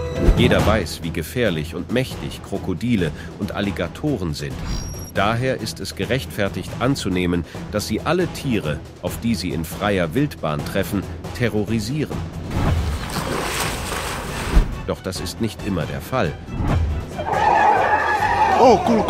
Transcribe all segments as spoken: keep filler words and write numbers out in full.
Jeder weiß, wie gefährlich und mächtig Krokodile und Alligatoren sind. Daher ist es gerechtfertigt anzunehmen, dass sie alle Tiere, auf die sie in freier Wildbahn treffen, terrorisieren. Doch das ist nicht immer der Fall. Oh, cool.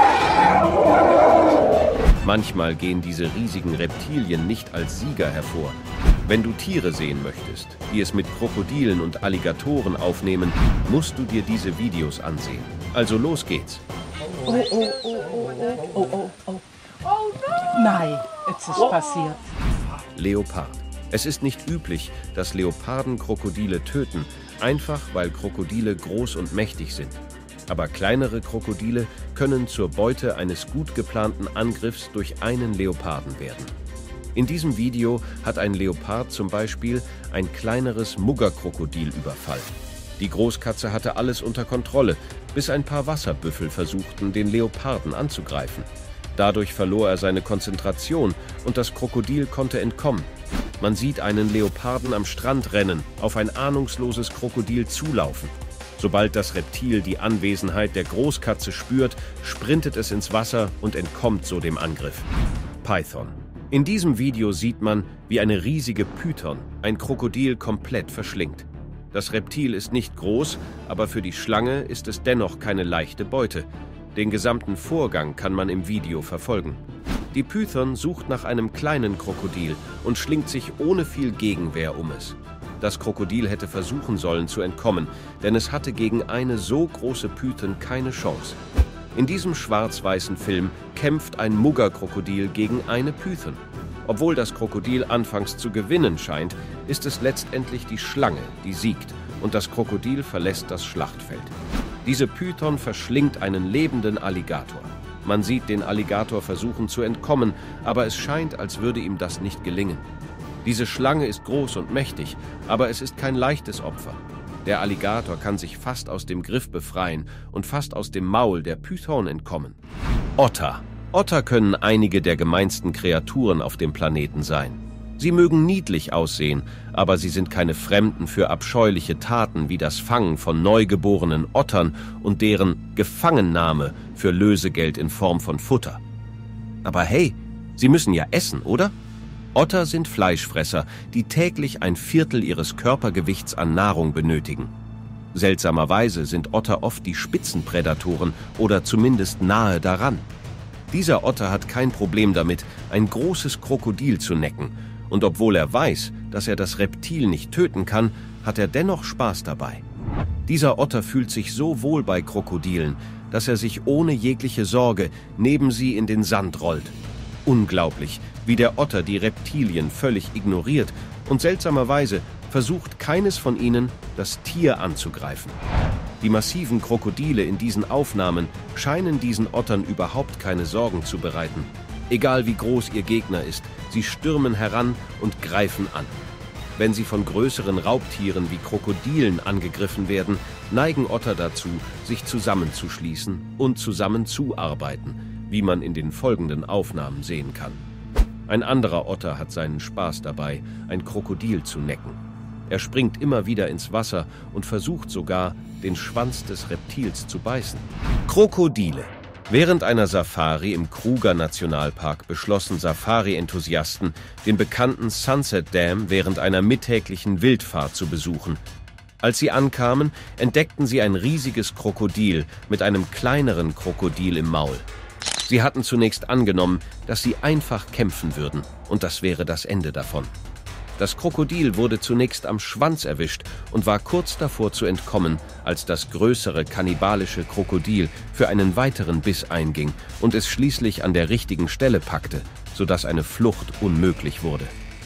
Manchmal gehen diese riesigen Reptilien nicht als Sieger hervor. Wenn du Tiere sehen möchtest, die es mit Krokodilen und Alligatoren aufnehmen, musst du dir diese Videos ansehen. Also los geht's. Oh, oh, oh, oh, oh, oh, oh, oh. Oh nein, jetzt ist passiert. Leopard. Es ist nicht üblich, dass Leoparden Krokodile töten, einfach weil Krokodile groß und mächtig sind. Aber kleinere Krokodile können zur Beute eines gut geplanten Angriffs durch einen Leoparden werden. In diesem Video hat ein Leopard zum Beispiel ein kleineres Muggerkrokodil überfallen. Die Großkatze hatte alles unter Kontrolle, bis ein paar Wasserbüffel versuchten, den Leoparden anzugreifen. Dadurch verlor er seine Konzentration und das Krokodil konnte entkommen. Man sieht einen Leoparden am Strand rennen, auf ein ahnungsloses Krokodil zulaufen. Sobald das Reptil die Anwesenheit der Großkatze spürt, sprintet es ins Wasser und entkommt so dem Angriff. Python. In diesem Video sieht man, wie eine riesige Python ein Krokodil komplett verschlingt. Das Reptil ist nicht groß, aber für die Schlange ist es dennoch keine leichte Beute. Den gesamten Vorgang kann man im Video verfolgen. Die Python sucht nach einem kleinen Krokodil und schlingt sich ohne viel Gegenwehr um es. Das Krokodil hätte versuchen sollen zu entkommen, denn es hatte gegen eine so große Python keine Chance. In diesem schwarz-weißen Film kämpft ein Muggerkrokodil gegen eine Python. Obwohl das Krokodil anfangs zu gewinnen scheint, ist es letztendlich die Schlange, die siegt, und das Krokodil verlässt das Schlachtfeld. Diese Python verschlingt einen lebenden Alligator. Man sieht den Alligator versuchen zu entkommen, aber es scheint, als würde ihm das nicht gelingen. Diese Schlange ist groß und mächtig, aber es ist kein leichtes Opfer. Der Alligator kann sich fast aus dem Griff befreien und fast aus dem Maul der Python entkommen. Otter. Otter können einige der gemeinsten Kreaturen auf dem Planeten sein. Sie mögen niedlich aussehen, aber sie sind keine Fremden für abscheuliche Taten wie das Fangen von neugeborenen Ottern und deren Gefangennahme für Lösegeld in Form von Futter. Aber hey, sie müssen ja essen, oder? Otter sind Fleischfresser, die täglich ein Viertel ihres Körpergewichts an Nahrung benötigen. Seltsamerweise sind Otter oft die Spitzenprädatoren oder zumindest nahe daran. Dieser Otter hat kein Problem damit, ein großes Krokodil zu necken. Und obwohl er weiß, dass er das Reptil nicht töten kann, hat er dennoch Spaß dabei. Dieser Otter fühlt sich so wohl bei Krokodilen, dass er sich ohne jegliche Sorge neben sie in den Sand rollt. Unglaublich, wie der Otter die Reptilien völlig ignoriert und seltsamerweise versucht keines von ihnen, das Tier anzugreifen. Die massiven Krokodile in diesen Aufnahmen scheinen diesen Ottern überhaupt keine Sorgen zu bereiten. Egal wie groß ihr Gegner ist, sie stürmen heran und greifen an. Wenn sie von größeren Raubtieren wie Krokodilen angegriffen werden, neigen Otter dazu, sich zusammenzuschließen und zusammenzuarbeiten, wie man in den folgenden Aufnahmen sehen kann. Ein anderer Otter hat seinen Spaß dabei, ein Krokodil zu necken. Er springt immer wieder ins Wasser und versucht sogar, den Schwanz des Reptils zu beißen. Krokodile. Während einer Safari im Kruger-Nationalpark beschlossen Safari-Enthusiasten, den bekannten Sunset Dam während einer mittäglichen Wildfahrt zu besuchen. Als sie ankamen, entdeckten sie ein riesiges Krokodil mit einem kleineren Krokodil im Maul. Sie hatten zunächst angenommen, dass sie einfach kämpfen würden, und das wäre das Ende davon. Das Krokodil wurde zunächst am Schwanz erwischt und war kurz davor zu entkommen, als das größere kannibalische Krokodil für einen weiteren Biss einging und es schließlich an der richtigen Stelle packte, sodass eine Flucht unmöglich wurde.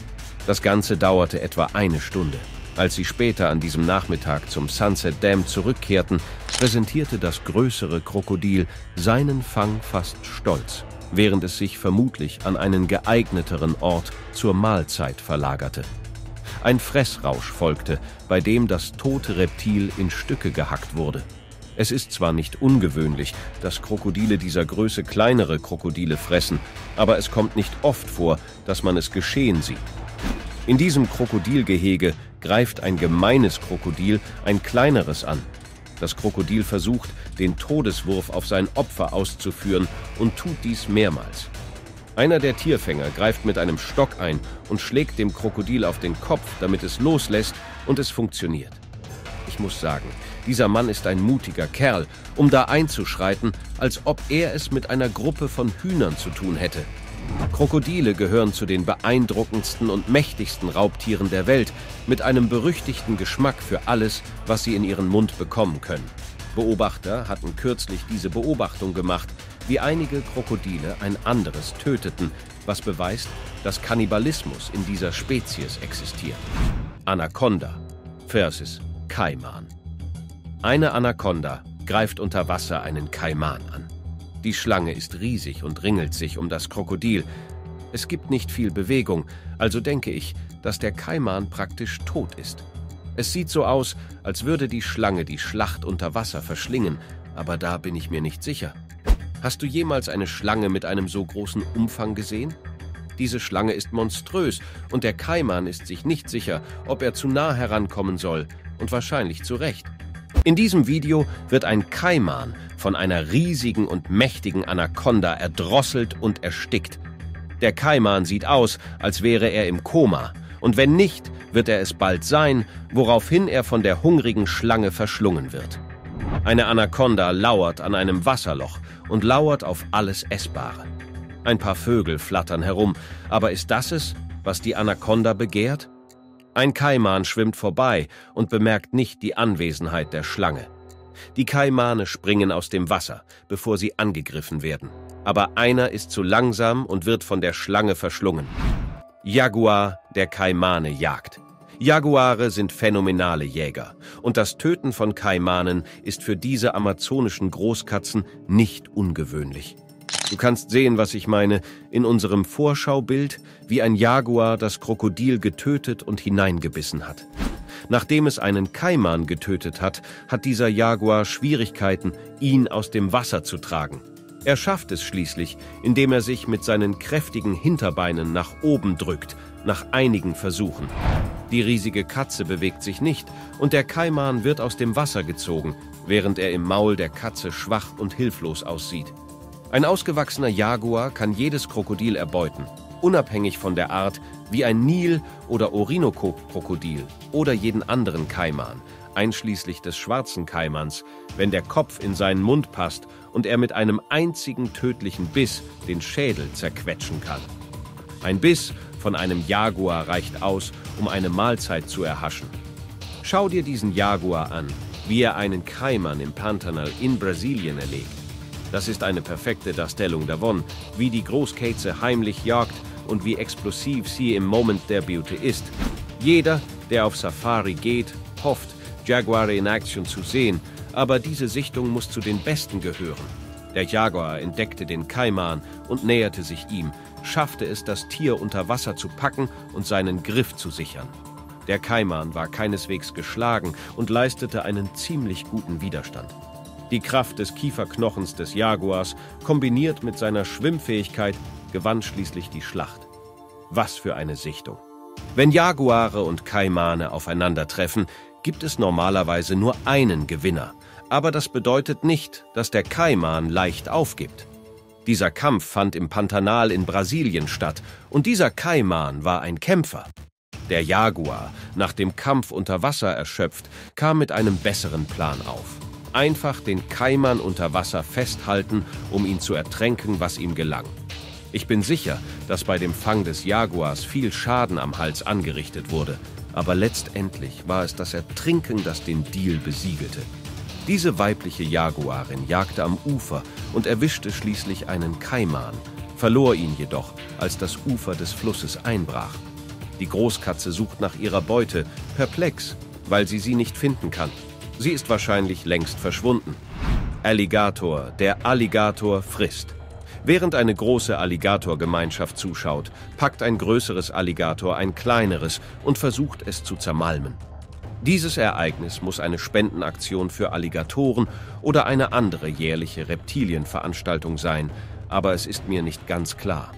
Das Ganze dauerte etwa eine Stunde. Als sie später an diesem Nachmittag zum Sunset Dam zurückkehrten, präsentierte das größere Krokodil seinen Fang fast stolz, während es sich vermutlich an einen geeigneteren Ort zur Mahlzeit verlagerte. Ein Fressrausch folgte, bei dem das tote Reptil in Stücke gehackt wurde. Es ist zwar nicht ungewöhnlich, dass Krokodile dieser Größe kleinere Krokodile fressen, aber es kommt nicht oft vor, dass man es geschehen sieht. In diesem Krokodilgehege greift ein gemeines Krokodil ein kleineres an. Das Krokodil versucht, den Todeswurf auf sein Opfer auszuführen und tut dies mehrmals. Einer der Tierfänger greift mit einem Stock ein und schlägt dem Krokodil auf den Kopf, damit es loslässt, und es funktioniert. Ich muss sagen, dieser Mann ist ein mutiger Kerl, um da einzuschreiten, als ob er es mit einer Gruppe von Hühnern zu tun hätte. Krokodile gehören zu den beeindruckendsten und mächtigsten Raubtieren der Welt, mit einem berüchtigten Geschmack für alles, was sie in ihren Mund bekommen können. Beobachter hatten kürzlich diese Beobachtung gemacht, wie einige Krokodile ein anderes töteten, was beweist, dass Kannibalismus in dieser Spezies existiert. Anaconda versus Kaiman. Eine Anaconda greift unter Wasser einen Kaiman an. Die Schlange ist riesig und ringelt sich um das Krokodil. Es gibt nicht viel Bewegung, also denke ich, dass der Kaiman praktisch tot ist. Es sieht so aus, als würde die Schlange die Schlacht unter Wasser verschlingen, aber da bin ich mir nicht sicher. Hast du jemals eine Schlange mit einem so großen Umfang gesehen? Diese Schlange ist monströs und der Kaiman ist sich nicht sicher, ob er zu nah herankommen soll, und wahrscheinlich zu Recht. In diesem Video wird ein Kaiman von einer riesigen und mächtigen Anaconda erdrosselt und erstickt. Der Kaiman sieht aus, als wäre er im Koma, und wenn nicht, wird er es bald sein, woraufhin er von der hungrigen Schlange verschlungen wird. Eine Anaconda lauert an einem Wasserloch und lauert auf alles Essbare. Ein paar Vögel flattern herum, aber ist das es, was die Anaconda begehrt? Ein Kaiman schwimmt vorbei und bemerkt nicht die Anwesenheit der Schlange. Die Kaimane springen aus dem Wasser, bevor sie angegriffen werden. Aber einer ist zu langsam und wird von der Schlange verschlungen. Jaguar, der Kaimane jagt. Jaguare sind phänomenale Jäger und das Töten von Kaimanen ist für diese amazonischen Großkatzen nicht ungewöhnlich. Du kannst sehen, was ich meine, in unserem Vorschaubild, wie ein Jaguar das Krokodil getötet und hineingebissen hat. Nachdem es einen Kaiman getötet hat, hat dieser Jaguar Schwierigkeiten, ihn aus dem Wasser zu tragen. Er schafft es schließlich, indem er sich mit seinen kräftigen Hinterbeinen nach oben drückt, nach einigen Versuchen. Die riesige Katze bewegt sich nicht und der Kaiman wird aus dem Wasser gezogen, während er im Maul der Katze schwach und hilflos aussieht. Ein ausgewachsener Jaguar kann jedes Krokodil erbeuten, unabhängig von der Art, wie ein Nil- oder Orinoco-Krokodil oder jeden anderen Kaiman, einschließlich des schwarzen Kaimans, wenn der Kopf in seinen Mund passt und er mit einem einzigen tödlichen Biss den Schädel zerquetschen kann. Ein Biss von einem Jaguar reicht aus, um eine Mahlzeit zu erhaschen. Schau dir diesen Jaguar an, wie er einen Kaiman im Pantanal in Brasilien erlegt. Das ist eine perfekte Darstellung davon, wie die Großkatze heimlich jagt und wie explosiv sie im Moment der Beauty ist. Jeder, der auf Safari geht, hofft, Jaguare in Action zu sehen, aber diese Sichtung muss zu den besten gehören. Der Jaguar entdeckte den Kaiman und näherte sich ihm, schaffte es, das Tier unter Wasser zu packen und seinen Griff zu sichern. Der Kaiman war keineswegs geschlagen und leistete einen ziemlich guten Widerstand. Die Kraft des Kieferknochens des Jaguars, kombiniert mit seiner Schwimmfähigkeit, gewann schließlich die Schlacht. Was für eine Sichtung! Wenn Jaguare und Kaimane aufeinandertreffen, gibt es normalerweise nur einen Gewinner. Aber das bedeutet nicht, dass der Kaiman leicht aufgibt. Dieser Kampf fand im Pantanal in Brasilien statt und dieser Kaiman war ein Kämpfer. Der Jaguar, nach dem Kampf unter Wasser erschöpft, kam mit einem besseren Plan auf. Einfach den Kaiman unter Wasser festhalten, um ihn zu ertränken, was ihm gelang. Ich bin sicher, dass bei dem Fang des Jaguars viel Schaden am Hals angerichtet wurde, aber letztendlich war es das Ertrinken, das den Deal besiegelte. Diese weibliche Jaguarin jagte am Ufer und erwischte schließlich einen Kaiman, verlor ihn jedoch, als das Ufer des Flusses einbrach. Die Großkatze sucht nach ihrer Beute, perplex, weil sie sie nicht finden kann. Sie ist wahrscheinlich längst verschwunden. Alligator, der Alligator frisst. Während eine große Alligatorgemeinschaft zuschaut, packt ein größeres Alligator ein kleineres und versucht es zu zermalmen. Dieses Ereignis muss eine Spendenaktion für Alligatoren oder eine andere jährliche Reptilienveranstaltung sein, aber es ist mir nicht ganz klar.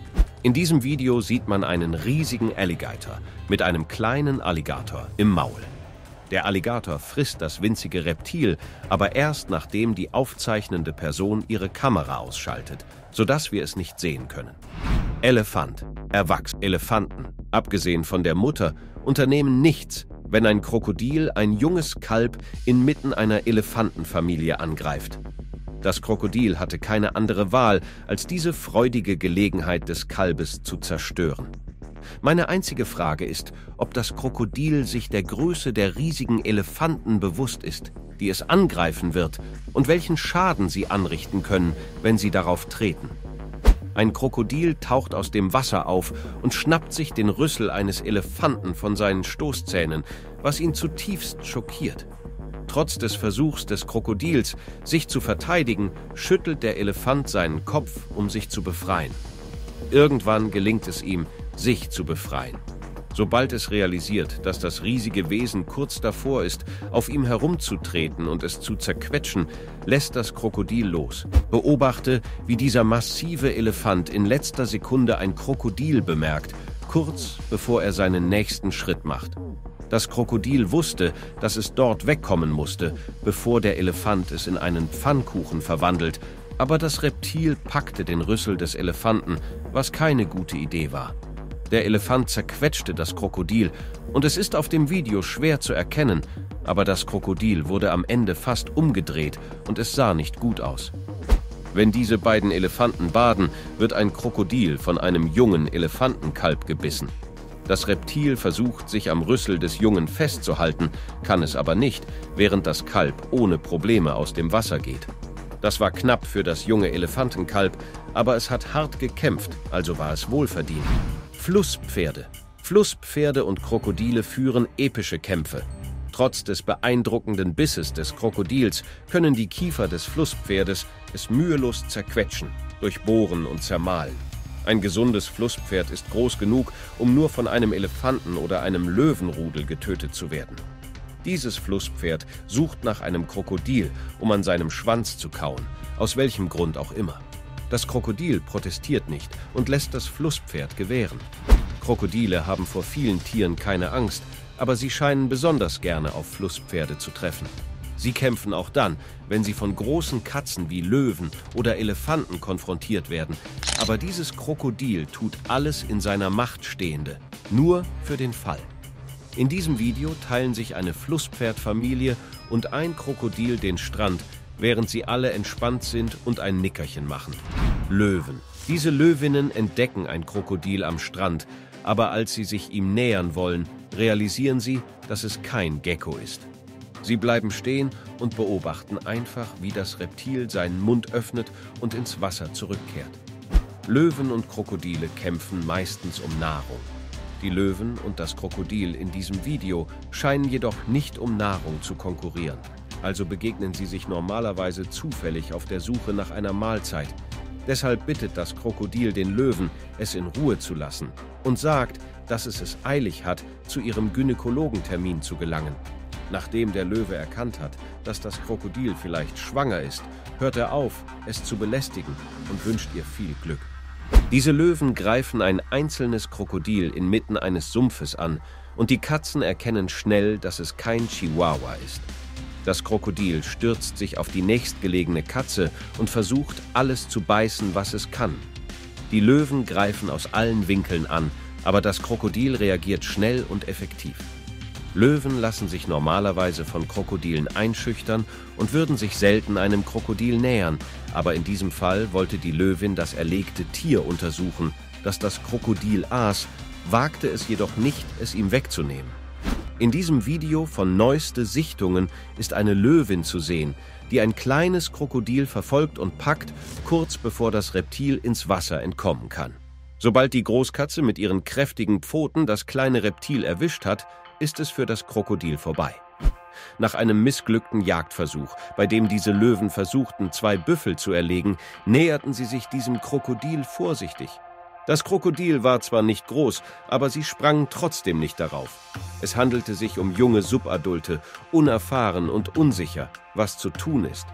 In diesem Video sieht man einen riesigen Alligator mit einem kleinen Alligator im Maul. Der Alligator frisst das winzige Reptil, aber erst nachdem die aufzeichnende Person ihre Kamera ausschaltet, sodass wir es nicht sehen können. Elefant, Erwachsene Elefanten, abgesehen von der Mutter, unternehmen nichts, wenn ein Krokodil ein junges Kalb inmitten einer Elefantenfamilie angreift. Das Krokodil hatte keine andere Wahl, als diese freudige Gelegenheit des Kalbes zu zerstören. Meine einzige Frage ist, ob das Krokodil sich der Größe der riesigen Elefanten bewusst ist, die es angreifen wird, und welchen Schaden sie anrichten können, wenn sie darauf treten. Ein Krokodil taucht aus dem Wasser auf und schnappt sich den Rüssel eines Elefanten von seinen Stoßzähnen, was ihn zutiefst schockiert. Trotz des Versuchs des Krokodils, sich zu verteidigen, schüttelt der Elefant seinen Kopf, um sich zu befreien. Irgendwann gelingt es ihm, sich zu befreien. Sobald es realisiert, dass das riesige Wesen kurz davor ist, auf ihm herumzutreten und es zu zerquetschen, lässt das Krokodil los. Beobachte, wie dieser massive Elefant in letzter Sekunde ein Krokodil bemerkt, kurz bevor er seinen nächsten Schritt macht. Das Krokodil wusste, dass es dort wegkommen musste, bevor der Elefant es in einen Pfannkuchen verwandelt, aber das Reptil packte den Rüssel des Elefanten, was keine gute Idee war. Der Elefant zerquetschte das Krokodil, und es ist auf dem Video schwer zu erkennen, aber das Krokodil wurde am Ende fast umgedreht und es sah nicht gut aus. Wenn diese beiden Elefanten baden, wird ein Krokodil von einem jungen Elefantenkalb gebissen. Das Reptil versucht, sich am Rüssel des Jungen festzuhalten, kann es aber nicht, während das Kalb ohne Probleme aus dem Wasser geht. Das war knapp für das junge Elefantenkalb, aber es hat hart gekämpft, also war es wohlverdient. Flusspferde. Flusspferde und Krokodile führen epische Kämpfe. Trotz des beeindruckenden Bisses des Krokodils können die Kiefer des Flusspferdes es mühelos zerquetschen, durchbohren und zermahlen. Ein gesundes Flusspferd ist groß genug, um nur von einem Elefanten oder einem Löwenrudel getötet zu werden. Dieses Flusspferd sucht nach einem Krokodil, um an seinem Schwanz zu kauen, aus welchem Grund auch immer. Das Krokodil protestiert nicht und lässt das Flusspferd gewähren. Krokodile haben vor vielen Tieren keine Angst, aber sie scheinen besonders gerne auf Flusspferde zu treffen. Sie kämpfen auch dann, wenn sie von großen Katzen wie Löwen oder Elefanten konfrontiert werden. Aber dieses Krokodil tut alles in seiner Macht Stehende, nur für den Fall. In diesem Video teilen sich eine Flusspferdfamilie und ein Krokodil den Strand, während sie alle entspannt sind und ein Nickerchen machen. Löwen. Diese Löwinnen entdecken ein Krokodil am Strand, aber als sie sich ihm nähern wollen, realisieren sie, dass es kein Gecko ist. Sie bleiben stehen und beobachten einfach, wie das Reptil seinen Mund öffnet und ins Wasser zurückkehrt. Löwen und Krokodile kämpfen meistens um Nahrung. Die Löwen und das Krokodil in diesem Video scheinen jedoch nicht um Nahrung zu konkurrieren. Also begegnen sie sich normalerweise zufällig auf der Suche nach einer Mahlzeit. Deshalb bittet das Krokodil den Löwen, es in Ruhe zu lassen und sagt, dass es es eilig hat, zu ihrem Gynäkologentermin zu gelangen. Nachdem der Löwe erkannt hat, dass das Krokodil vielleicht schwanger ist, hört er auf, es zu belästigen und wünscht ihr viel Glück. Diese Löwen greifen ein einzelnes Krokodil inmitten eines Sumpfes an und die Katzen erkennen schnell, dass es kein Chihuahua ist. Das Krokodil stürzt sich auf die nächstgelegene Katze und versucht, alles zu beißen, was es kann. Die Löwen greifen aus allen Winkeln an, aber das Krokodil reagiert schnell und effektiv. Löwen lassen sich normalerweise von Krokodilen einschüchtern und würden sich selten einem Krokodil nähern, aber in diesem Fall wollte die Löwin das erlegte Tier untersuchen, das das Krokodil aß, wagte es jedoch nicht, es ihm wegzunehmen. In diesem Video von Neueste Sichtungen ist eine Löwin zu sehen, die ein kleines Krokodil verfolgt und packt, kurz bevor das Reptil ins Wasser entkommen kann. Sobald die Großkatze mit ihren kräftigen Pfoten das kleine Reptil erwischt hat, ist es für das Krokodil vorbei. Nach einem missglückten Jagdversuch, bei dem diese Löwen versuchten, zwei Büffel zu erlegen, näherten sie sich diesem Krokodil vorsichtig. Das Krokodil war zwar nicht groß, aber sie sprangen trotzdem nicht darauf. Es handelte sich um junge Subadulte, unerfahren und unsicher, was zu tun ist.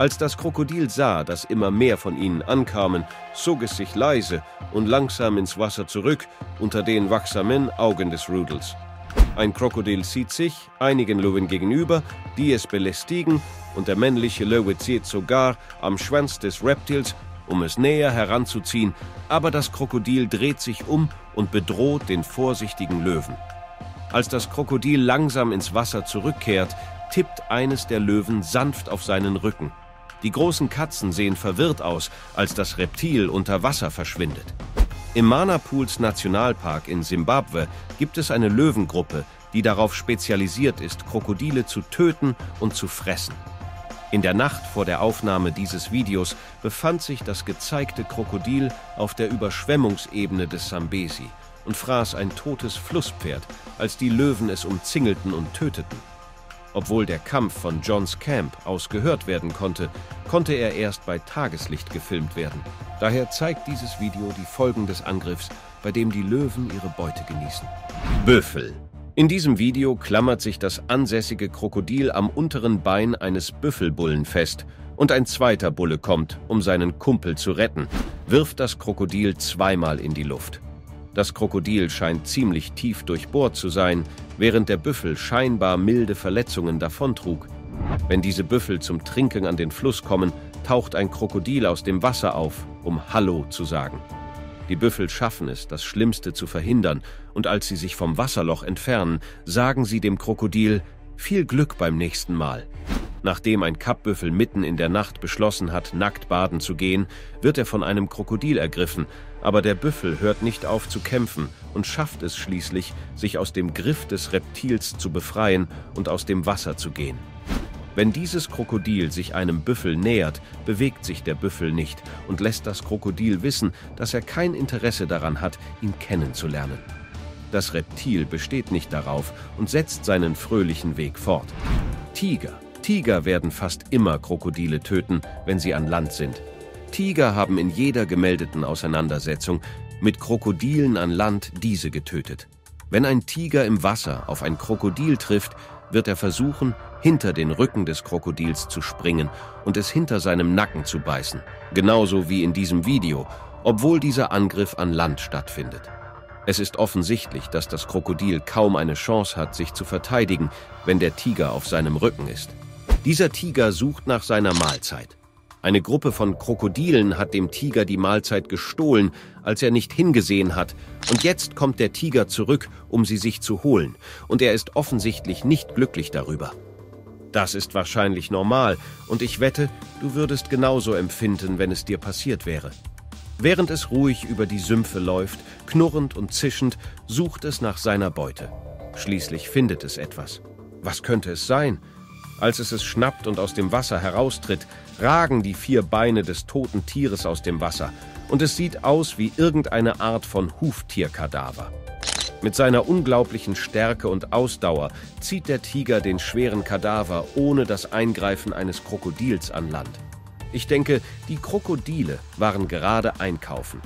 Als das Krokodil sah, dass immer mehr von ihnen ankamen, zog es sich leise und langsam ins Wasser zurück, unter den wachsamen Augen des Rudels. Ein Krokodil sieht sich einigen Löwen gegenüber, die es belästigen, und der männliche Löwe zieht sogar am Schwanz des Reptils, um es näher heranzuziehen, aber das Krokodil dreht sich um und bedroht den vorsichtigen Löwen. Als das Krokodil langsam ins Wasser zurückkehrt, tippt eines der Löwen sanft auf seinen Rücken. Die großen Katzen sehen verwirrt aus, als das Reptil unter Wasser verschwindet. Im Mana Pools Nationalpark in Simbabwe gibt es eine Löwengruppe, die darauf spezialisiert ist, Krokodile zu töten und zu fressen. In der Nacht vor der Aufnahme dieses Videos befand sich das gezeigte Krokodil auf der Überschwemmungsebene des Sambesi und fraß ein totes Flusspferd, als die Löwen es umzingelten und töteten. Obwohl der Kampf von Johns Camp aus gehört werden konnte, konnte er erst bei Tageslicht gefilmt werden. Daher zeigt dieses Video die Folgen des Angriffs, bei dem die Löwen ihre Beute genießen. Büffel. In diesem Video klammert sich das ansässige Krokodil am unteren Bein eines Büffelbullen fest und ein zweiter Bulle kommt, um seinen Kumpel zu retten, wirft das Krokodil zweimal in die Luft. Das Krokodil scheint ziemlich tief durchbohrt zu sein, während der Büffel scheinbar milde Verletzungen davontrug. Wenn diese Büffel zum Trinken an den Fluss kommen, taucht ein Krokodil aus dem Wasser auf, um Hallo zu sagen. Die Büffel schaffen es, das Schlimmste zu verhindern, und als sie sich vom Wasserloch entfernen, sagen sie dem Krokodil: Viel Glück beim nächsten Mal. Nachdem ein Kappbüffel mitten in der Nacht beschlossen hat, nackt baden zu gehen, wird er von einem Krokodil ergriffen, aber der Büffel hört nicht auf zu kämpfen und schafft es schließlich, sich aus dem Griff des Reptils zu befreien und aus dem Wasser zu gehen. Wenn dieses Krokodil sich einem Büffel nähert, bewegt sich der Büffel nicht und lässt das Krokodil wissen, dass er kein Interesse daran hat, ihn kennenzulernen. Das Reptil besteht nicht darauf und setzt seinen fröhlichen Weg fort. Tiger. Tiger werden fast immer Krokodile töten, wenn sie an Land sind. Tiger haben in jeder gemeldeten Auseinandersetzung mit Krokodilen an Land diese getötet. Wenn ein Tiger im Wasser auf ein Krokodil trifft, wird er versuchen, hinter den Rücken des Krokodils zu springen und es hinter seinem Nacken zu beißen. Genauso wie in diesem Video, obwohl dieser Angriff an Land stattfindet. Es ist offensichtlich, dass das Krokodil kaum eine Chance hat, sich zu verteidigen, wenn der Tiger auf seinem Rücken ist. Dieser Tiger sucht nach seiner Mahlzeit. Eine Gruppe von Krokodilen hat dem Tiger die Mahlzeit gestohlen, als er nicht hingesehen hat, und jetzt kommt der Tiger zurück, um sie sich zu holen, und er ist offensichtlich nicht glücklich darüber. Das ist wahrscheinlich normal, und ich wette, du würdest genauso empfinden, wenn es dir passiert wäre. Während es ruhig über die Sümpfe läuft, knurrend und zischend, sucht es nach seiner Beute. Schließlich findet es etwas. Was könnte es sein? Als es es schnappt und aus dem Wasser heraustritt, ragen die vier Beine des toten Tieres aus dem Wasser, und es sieht aus wie irgendeine Art von Huftierkadaver. Mit seiner unglaublichen Stärke und Ausdauer zieht der Tiger den schweren Kadaver ohne das Eingreifen eines Krokodils an Land. Ich denke, die Krokodile waren gerade einkaufen.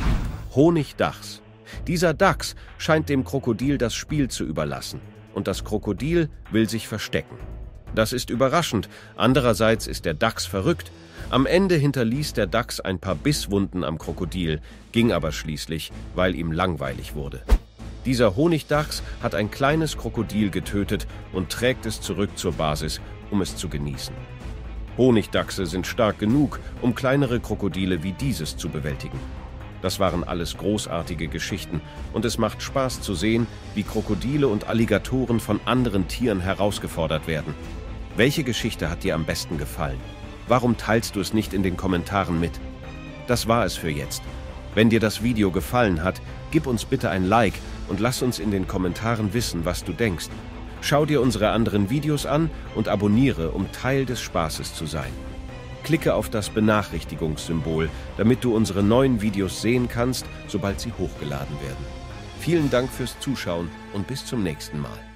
Honigdachs. Dieser Dachs scheint dem Krokodil das Spiel zu überlassen, und das Krokodil will sich verstecken. Das ist überraschend, andererseits ist der Dachs verrückt. Am Ende hinterließ der Dachs ein paar Bisswunden am Krokodil, ging aber schließlich, weil ihm langweilig wurde. Dieser Honigdachs hat ein kleines Krokodil getötet und trägt es zurück zur Basis, um es zu genießen. Honigdachse sind stark genug, um kleinere Krokodile wie dieses zu bewältigen. Das waren alles großartige Geschichten, und es macht Spaß zu sehen, wie Krokodile und Alligatoren von anderen Tieren herausgefordert werden. Welche Geschichte hat dir am besten gefallen? Warum teilst du es nicht in den Kommentaren mit? Das war es für jetzt. Wenn dir das Video gefallen hat, gib uns bitte ein Like und lass uns in den Kommentaren wissen, was du denkst. Schau dir unsere anderen Videos an und abonniere, um Teil des Spaßes zu sein. Klicke auf das Benachrichtigungssymbol, damit du unsere neuen Videos sehen kannst, sobald sie hochgeladen werden. Vielen Dank fürs Zuschauen und bis zum nächsten Mal.